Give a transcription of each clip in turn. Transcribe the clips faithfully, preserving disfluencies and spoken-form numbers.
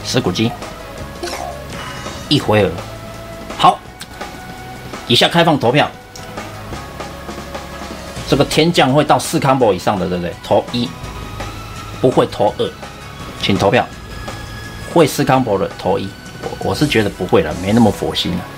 石骨鸡，一回合。好，以下开放投票。这个天降会到四 combo 以上的，对不对？投一，不会投二，请投票。会四 combo 的投一，我我是觉得不会了，没那么佛心了。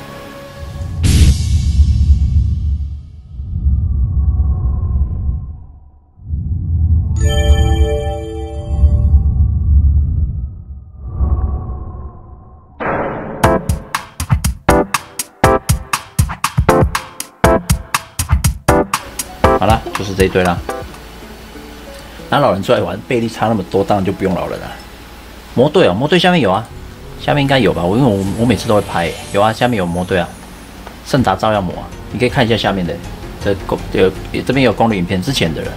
好啦，就是这一堆啦。拿老人出来玩，倍率差那么多，当然就不用老人了。魔队哦，魔队下面有啊，下面应该有吧？我因为我我每次都会拍、欸，有啊，下面有魔队啊，圣达照耀魔啊，你可以看一下下面的，这攻有这边有攻略影片之前的人。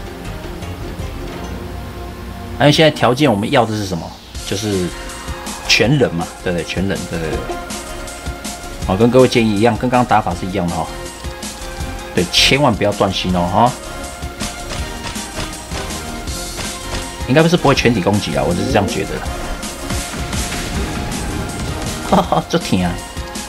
还有现在条件我们要的是什么？就是全人嘛，对不对？全人，对对对。好，跟各位建议一样，跟刚刚打法是一样的哈、哦。对，千万不要断心哦，哈。应该不是不会全体攻击啊，我就是这样觉得。哈哈，这甜啊！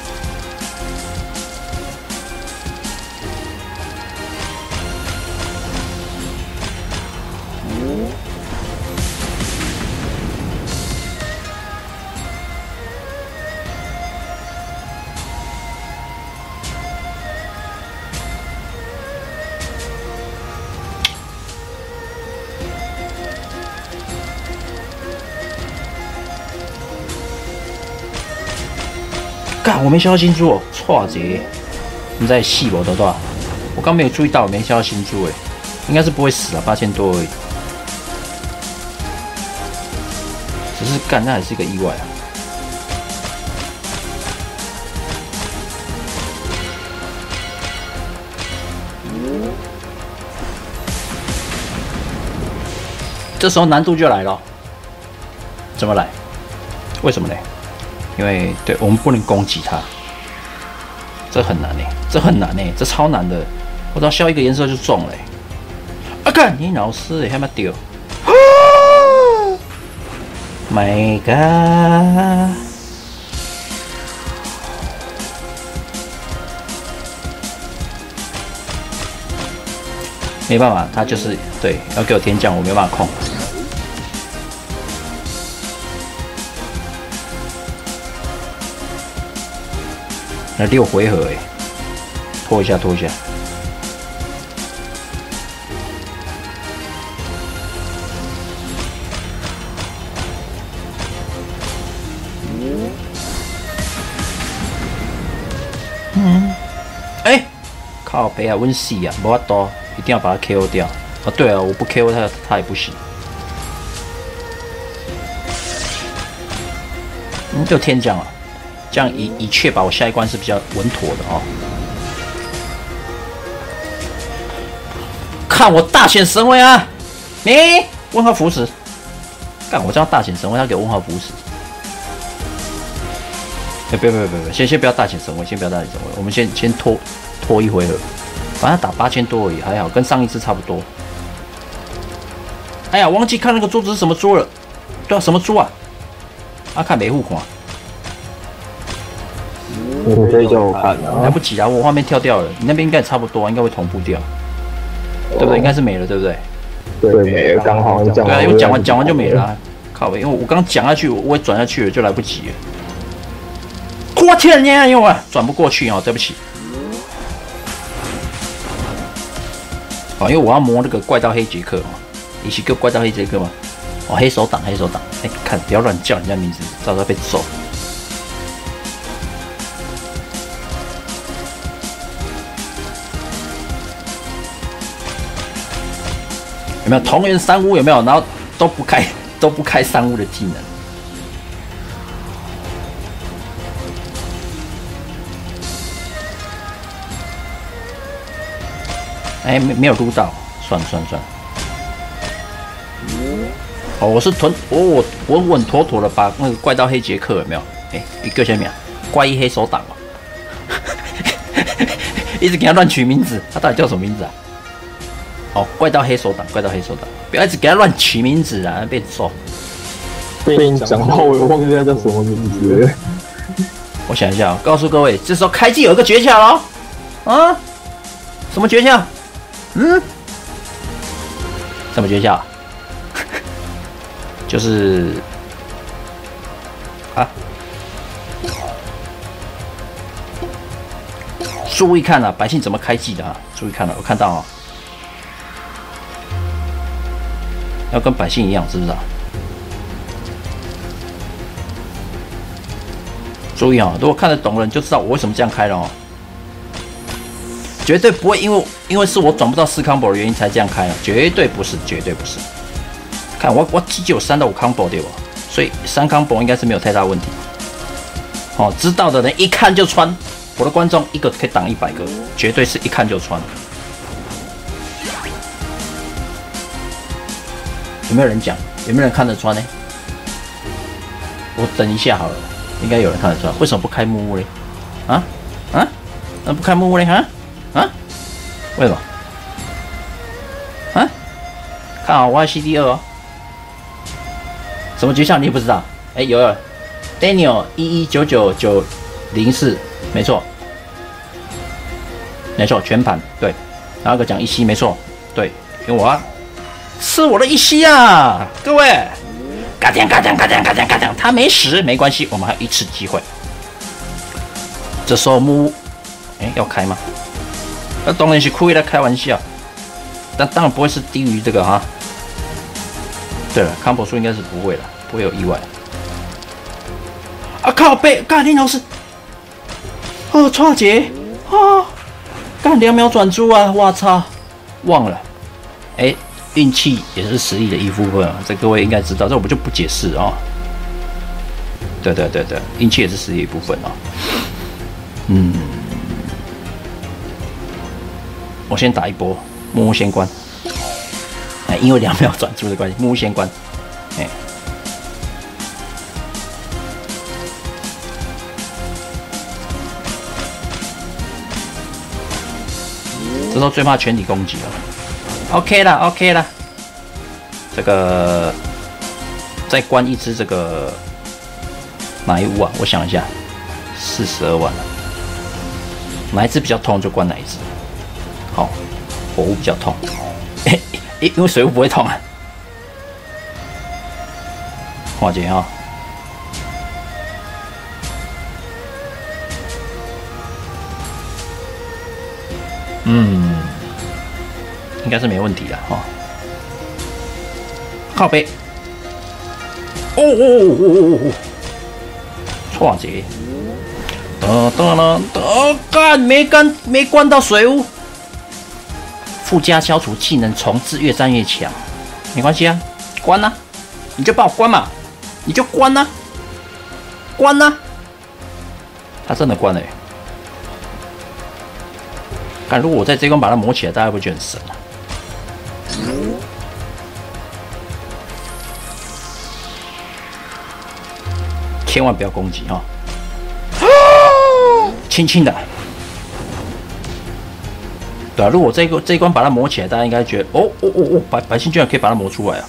干，我没消到新珠哦，错节！你在戏我多少？我刚没有注意到，我没消到新珠哎，应该是不会死啊，八千多而已。只是干，那还是一个意外啊。这时候难度就来了，怎么来？为什么呢？因为对我们不能攻击它，这很难呢，这很难呢，这超难的。我只要消一个颜色就中了。啊！干你老师，还没丢 ！My God！ 没办法，他就是对要给我天降，我没办法控。那六回合哎，拖一下，拖一下。嗯，哎、欸，靠北啊，温死啊，没法多，一定要把它 K O 掉。啊，对啊，我不 K O 它，它也不行。嗯，就天降啊。这样以以确保我下一关是比较稳妥的哦。看我大显神威啊！你问号符石，干我这样大显神威，他给问号符石。哎、欸，不要不要不要，先先不要大显神威，先不要大显神威，我们先先拖拖一回合，反正打八千多而已，还好，跟上一次差不多。哎呀，忘记看那个桌子是什么桌了。对啊，什么猪啊？啊，看没互款。 你可以叫我看啊， 来不及啊，我画面跳掉了。你那边应该也差不多，应该会同步掉，对不对？应该是没了，对不对？ 对，没了，刚好讲。 对啊，因为讲完讲完就没了、啊。靠北，因为我刚讲下去，我也转下去了，就来不及了。我天呀，因为我转不过去哦，对不起。好，因为我要磨那个怪盗黑杰克嘛，一起个怪盗黑杰克嘛。哦，黑手党，黑手党，哎、欸，看不要乱叫人家名字，到时候被揍。有没有同源三巫？有没有？然后都不开都不开三巫的技能。哎、欸，没没有撸到，算了算了算了。哦，我是屯我我稳稳妥妥的把那个怪盗黑杰克有没有？哎、欸，一个下面怪异黑手党哦，一直给他乱取名字，他到底叫什么名字啊？哦，怪盗黑手党，怪盗黑手党，不要一直给他乱取名字啊，被揍。 被你讲到我也忘记他叫什么名字了。 我想一下、哦，告诉各位，这时候开季有一个诀窍喽。啊？什么诀窍？嗯？什么诀窍？就是啊，注意看啊，百姓怎么开季的啊？注意看了、啊，我看到啊、哦，要跟百姓一样，知不知道？注意啊、哦，如果看得懂的人就知道我为什么这样开了哦。绝对不会因为因为是我转不到四 combo 的原因才这样开了，绝对不是，绝对不是。看我我只有三到五 combo 对吧？所以三 combo 应该是没有太大问题。哦，知道的人一看就穿，我的观众一个可以挡一百个，绝对是一看就穿。有没有人讲？有没有人看得穿呢？我等一下好了，应该有人看得穿。为什么不开木屋嘞？啊啊？那不开木屋嘞？啊啊？为什么？啊？看好我还 C D 二哦。什么诀窍你也不知道？哎、欸，有有 ，Daniel 一一九九九零四，没错，没错，全盘对。然后个讲一息，没错，对，因为我要吃我的一息啊，各位，嘎噔嘎噔嘎噔嘎噔嘎噔，他没死没关系，我们还有一次机会。这时候木屋，哎、欸，要开吗？那当然是故意在开玩笑，但当然不会是低于这个哈。对了 ，combo 数应该是不会了，不会有意外。啊靠背，干林老师，哦，错节，啊，干两秒转珠啊，我操，忘了。哎、欸，运气也是实力的一部分啊，这各位应该知道，这我们就不解释啊、哦。对对对对，运气也是实力的一部分啊、哦。嗯，我先打一波，木屋先关。哎，因为两秒转珠的关系，木屋先关。哎，这时候最怕全体攻击了。OK 了 ，OK 了。这个再关一只这个哪一屋啊？我想一下，四十二万了。哪一只比较痛就关哪一只。好，火屋比较痛。哎。因为水雾不会痛啊，化解啊，嗯，应该是没问题的哈。靠背，哦哦哦哦哦，化解，哒哒啦哒，干没干没关到水雾。附加消除技能，重置越战越强，没关系啊，关呐、啊，你就帮我关嘛，你就关呐、啊，关呐、啊，他真的关了耶！看，如果我在这关把它磨起来，大家会觉得很神啊。千万不要攻击哈、哦，轻轻的。对啊，如果这一个这一关把它磨起来，大家应该觉得哦哦哦哦，百百姓居然可以把它磨出来啊！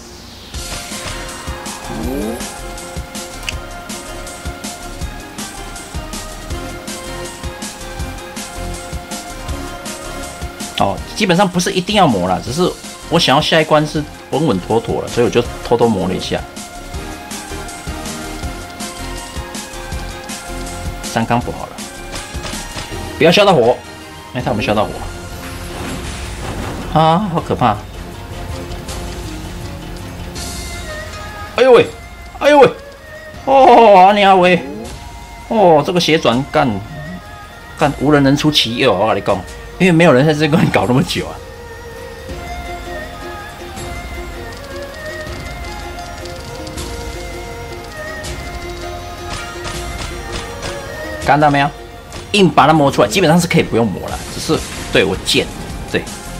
哦，基本上不是一定要磨啦，只是我想要下一关是稳稳妥妥了，所以我就偷偷磨了一下。三缸补好了，不要烧到火。哎，他有没有烧到火？啊，好可怕！哎呦喂，哎呦喂，哦，阿娘喂，哦，这个血转干干无人能出其右，我跟你讲，因为没有人在这关搞那么久啊。看到没有？硬把它磨出来，基本上是可以不用磨了，只是对我贱，对。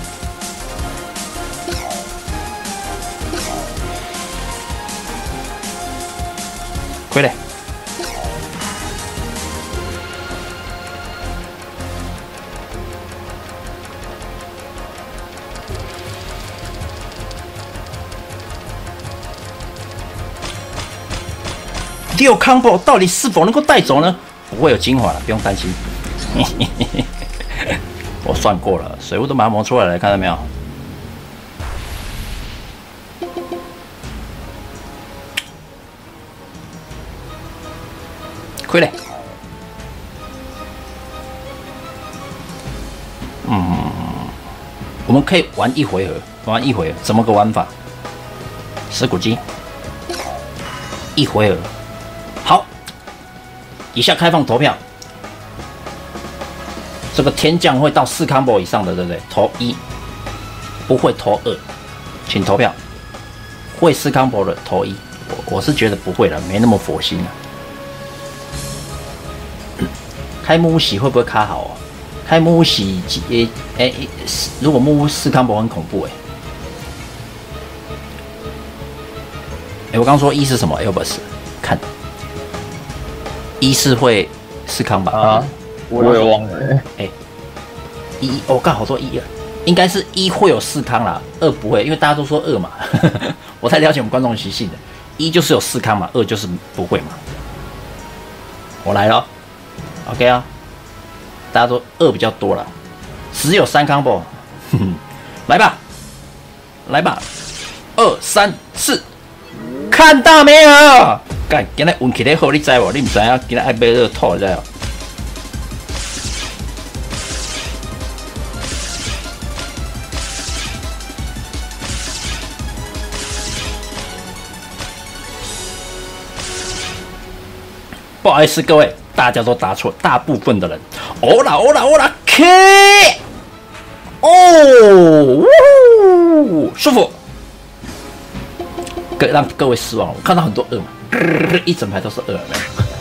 回来。 六 combo 到底是否能够带走呢？不会有精华了，不用担心。我算过了，水雾都把它磨出来了，看到没有？亏嘞。嗯，我们可以玩一回合，玩一回合，怎么个玩法？石骨鸡，一回合。好，以下开放投票。这个天降会到四 combo 以上的，对不对？投一，不会投二，请投票。会四 combo 的投一，我我是觉得不会了，没那么佛心了。开木屋喜会不会卡好哦？开木屋喜，诶诶，如果木屋四 combo 很恐怖诶。诶，我刚说一是什么 ？Elvis， 看，一是会四康吧？ 啊，我也忘了。 哎、欸，一，我、哦、看好多一啊，应该是一会有四康啦，二不会，因为大家都说二嘛。我太了解我们观众的习性了，一就是有四康嘛，二就是不会嘛。我来了 ，OK 啊，大家都二比较多了，只有三康不？来吧，来吧，二三四，看到没有？干，今天运气咧好，你知无？你唔知啊？今天爱买热透，你知无？不好意思，各位，大家都答错，大部分的人。欧啦欧啦欧啦 ，K， 哦，呜，舒服。各让各位失望了，我看到很多二嘛，一整排都是二，有没有？